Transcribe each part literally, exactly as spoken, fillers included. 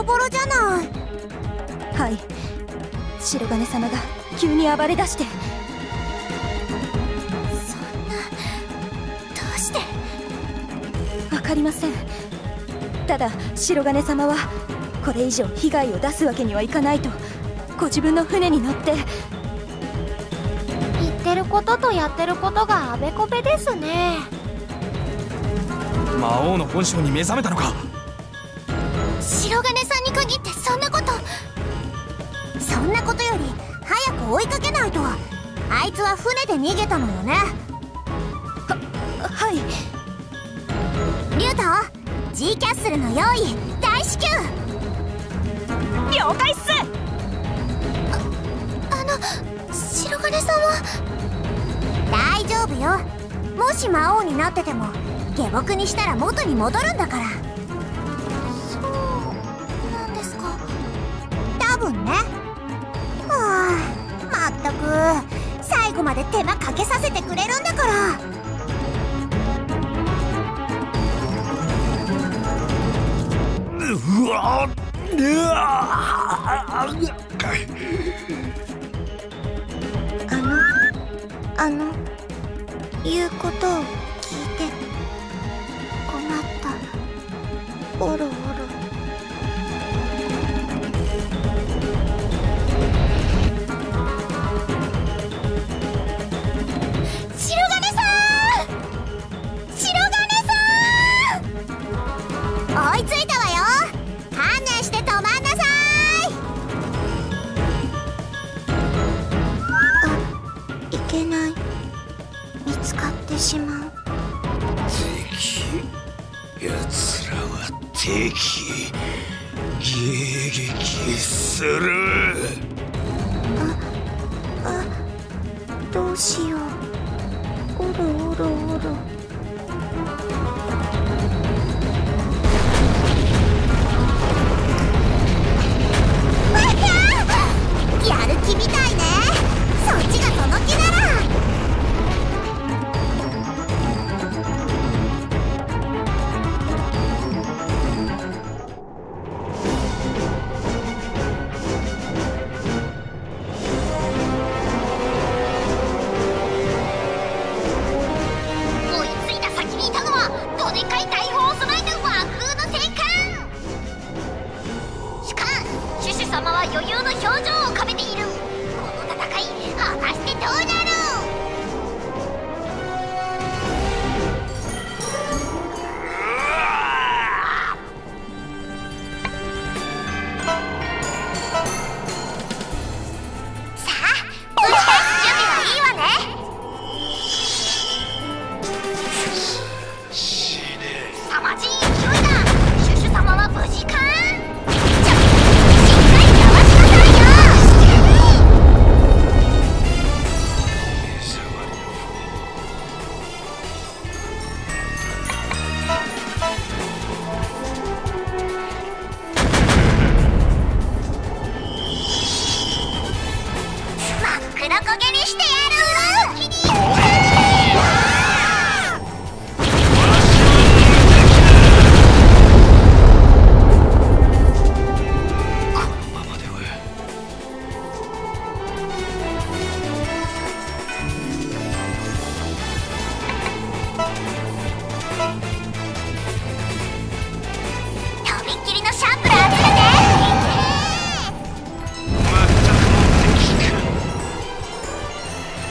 ボロじゃない。 はい、白金様が急に暴れ出して。 そんな、どうして？ わかりません。ただ白金様はこれ以上被害を出すわけにはいかないとご自分の船に乗って。 言ってることとやってることがあべこべですね。 魔王の本性に目覚めたのか。 白金さんに限ってそんなこと。そんなことより早く追いかけないと。あいつは船で逃げたのよね。 は、はい。 リュウタ、G キャッスルの用意大至急。 了解っす。 あ、あの白金さんは大丈夫よ。もし魔王になってても下僕にしたら元に戻るんだから。そうなんですか。多分ね。はあ、まったく最後まで手間かけさせてくれるんだから。 うわっ、うわあのあの言うことを聞いて困った。おろおろ。白金さん、白金さん、追いついたわよ。観念して止まんなさい。あ、いけない。見つかってしまう。 敵、奴らは敵。迎撃する。 あ、あ、どうしよう。おろおろおろ。やる気みたいね。そっちがその気なら。追いついた先にいたのはどでかい大砲を備えた和風の戦艦。主艦シュシュ様は余裕の表情を浮かべている。この戦い果たしてどうなる。さあ、打ち返す準備はいいわね。 死ね。 凄まじい勢いだ。シュシュ様は無事か。ちょ、しっかりかわしなさいよ。 目障りの真っ黒焦げにしてやる。 このままでは。 とびっきりのシャンプラー集めて。 まったくもってきか。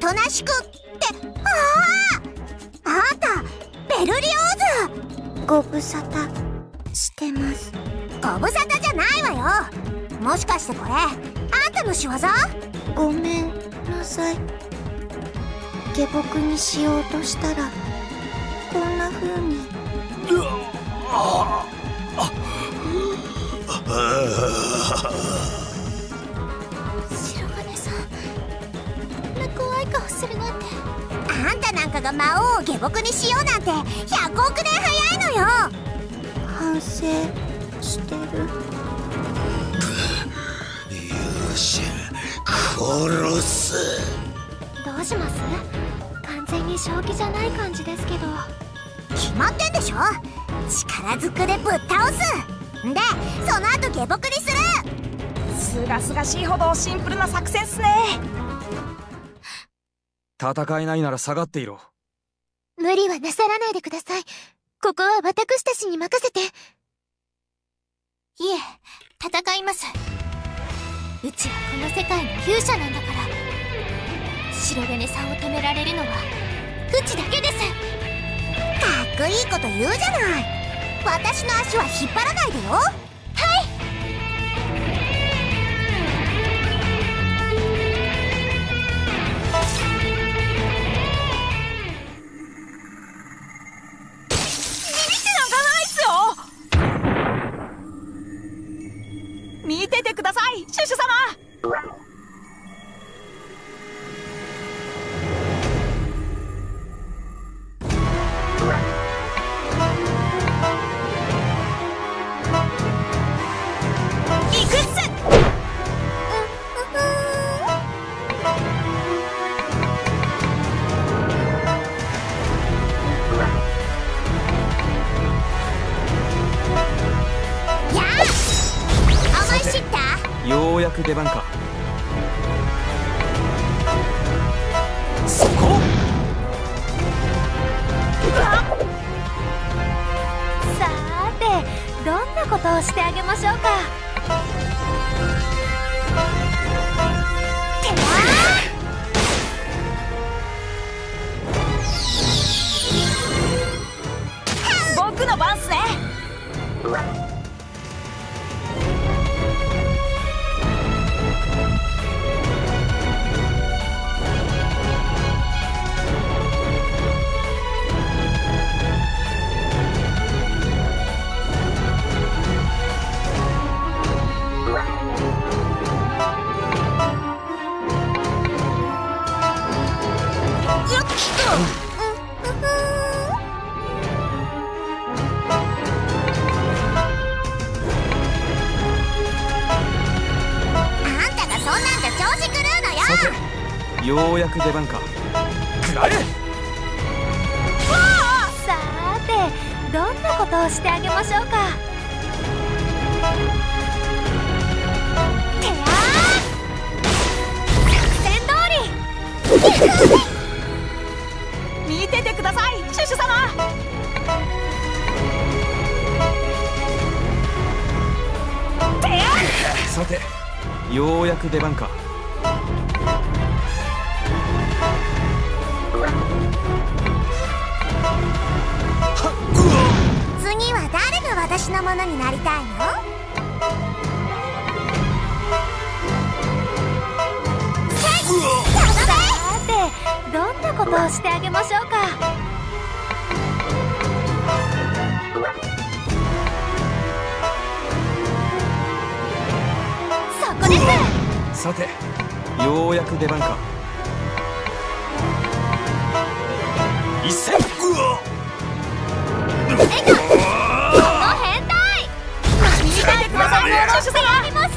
となしくって。ああ、あんたベルリオーズ。 ご無沙汰してます。 ご無沙汰じゃないわよ。もしかしてこれあんたの仕業？ ごめんなさい。下僕にしようとしたらこんな風に。 白金さん、こんな怖い顔するなんて。あんたなんかが魔王を下僕にしようなんてひゃくおくねん早いのよ。 反省してる。 よし殺す。 どうします？完全に正気じゃない感じですけど。決まってんでしょ。力ずくでぶっ倒すんで、その後下僕にする。 すがすがしいほどシンプルな作戦っすね。 戦えないなら下がっていろ。 無理はなさらないでください。ここは私たちに任せて。いえ、戦います。うちはこの世界の勇者なんだから。白金さんを止められるのはうちだけです。かっこいいこと言うじゃない。私の足は引っ張らないでよ。はい。 見ててください、シュシュ様。行くっす。 ようやく出番か。そこ。 さーて、どんなことをしてあげましょうか。てわー僕の番っすね。 ようやく出番か。食らえ。 さーて、どんなことをしてあげましょうか。てやー、作戦通り。 見ててください、シュシュ様。てやさて、ようやく出番か。 次は誰が私のものになりたいの？さて、どんなことをしてあげましょうか。そこです。 さて、ようやく出番か。一戦。 えが、この変態。見ててください、シュシュ様。あります。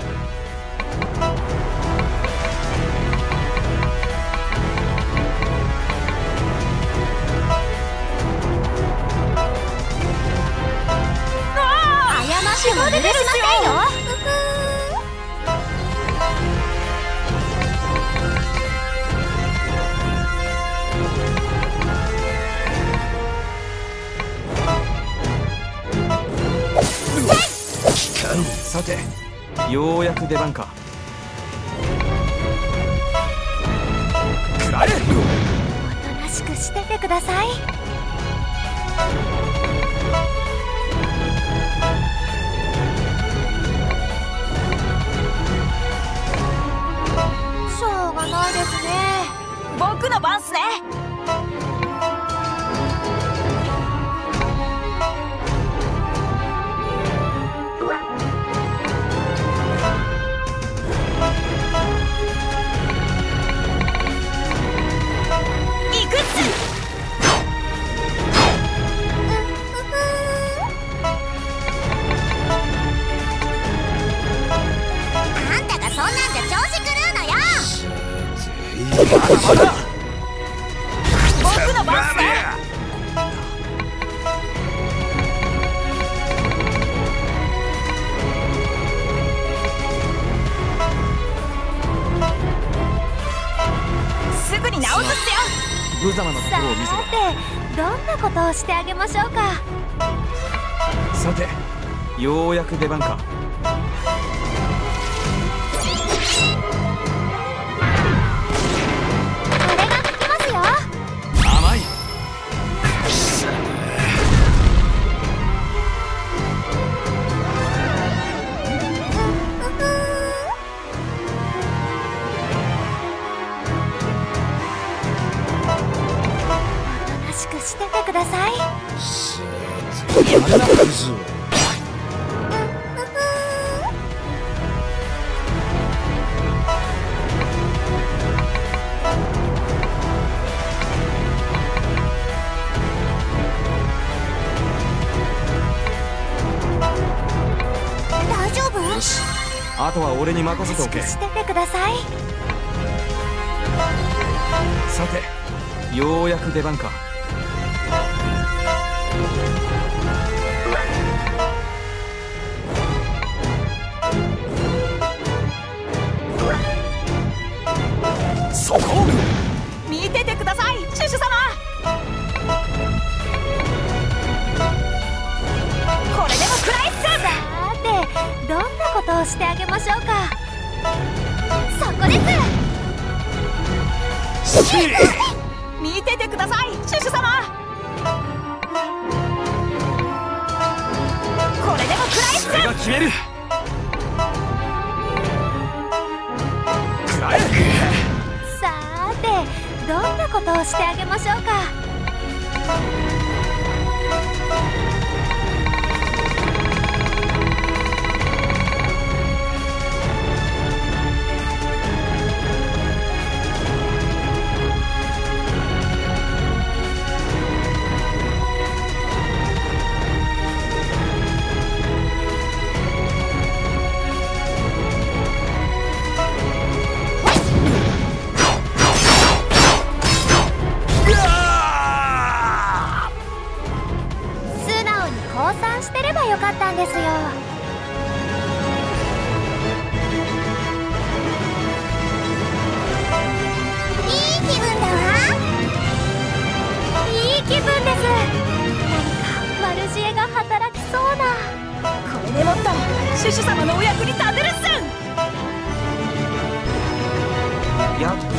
謝っても許しませんよ。 さて、ようやく出番か。食らえ。 しててください。 しょうがないですね。 僕の番っすね。 僕の番っすね。 すぐに直すっすよ。 無様なところを見せさて、どんなことをしてあげましょうか。 た。さて、ようやく出番か。甘い。 おとなしくしててください。 やめなクズ。 あとは俺に任せておけ。 しててください。 さて、ようやく出番か。そこ見ててください、シュシュ様。これでも食らいっす。さて、どんなことをしてあげましょうか。そこです。見ててください、シュシュ様。これでも食らいっす。 それが決める。食らえ。 さーて、どんなことをしてあげましょうか。してればよかったんですよ。 いい気分だわ。 いい気分です。何か悪知恵が働きそうな。これでもっとシュシュ様のお役に立てるっす。 やっ